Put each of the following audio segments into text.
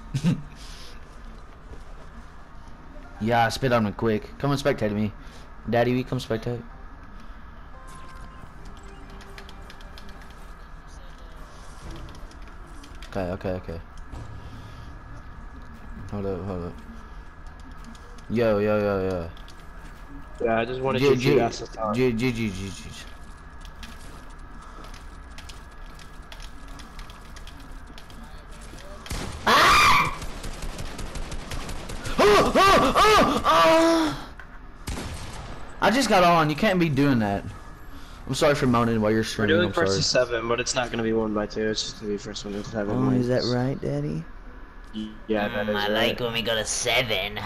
Yeah, spit on me quick. Come and spectate me. Daddy, we come spectate. Okay. Hold up. Yo. Yeah, I just wanted you to ask the time. I just got on. You can't be doing that. I'm sorry for moaning while you're streaming. We're doing first to 7, but it's not gonna be 1 by 2. It's just gonna be first 1 to 7. Oh, is that right, Daddy? Yeah, that is I right. like when we go to 7.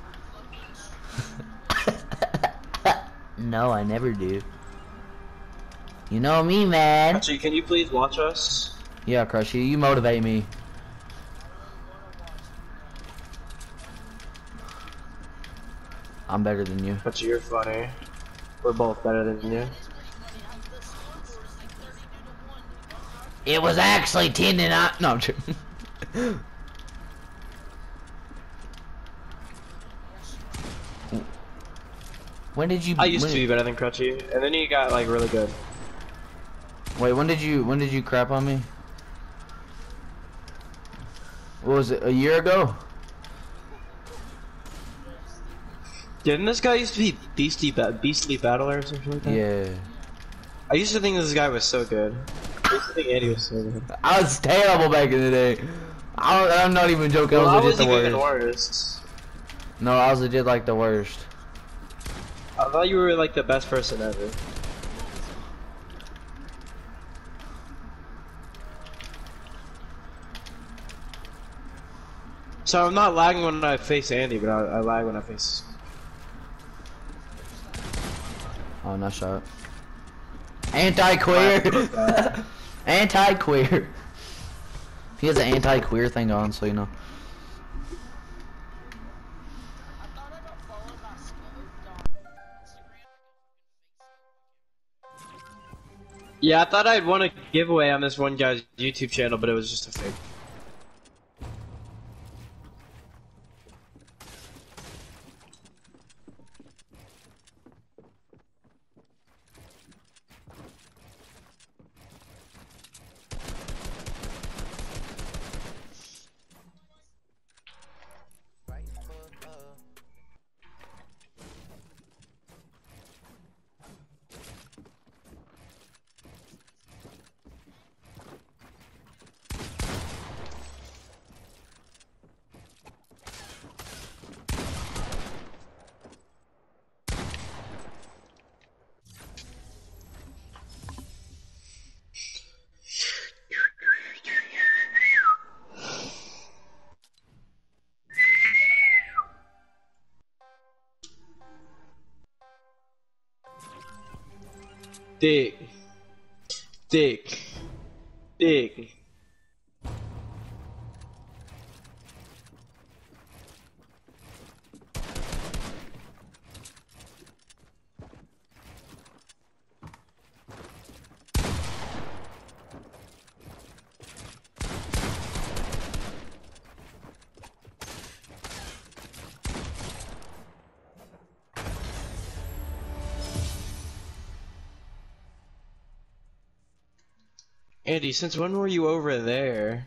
No, I never do. You know me, man. Actually, can you please watch us? Yeah, Crushy, you motivate me. I'm better than you. But you're funny. We're both better than you. It was actually 10 to 9. No, I'm joking. When did you? I used to be better than Crutchy, and then he got like really good. Wait, when did you crap on me? What was it? A year ago? Didn't this guy used to be Beastly Battler or something like that? Yeah. I used to think this guy was so good. I used to think Andy was so good. I was terrible back in the day. I'm not even joking. Well, I was legit the even worst. worse. No, I was legit like the worst. I thought you were like the best person ever. So I'm not lagging when I face Andy, but I lag when I face. Oh, nice shot. Anti-queer. Anti-queer. He has an anti-queer thing on, so you know. Yeah, I thought I'd won a giveaway on this one guy's YouTube channel, but it was just a fake. Dick. Andy, since when were you over there?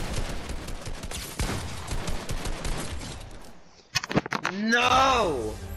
No!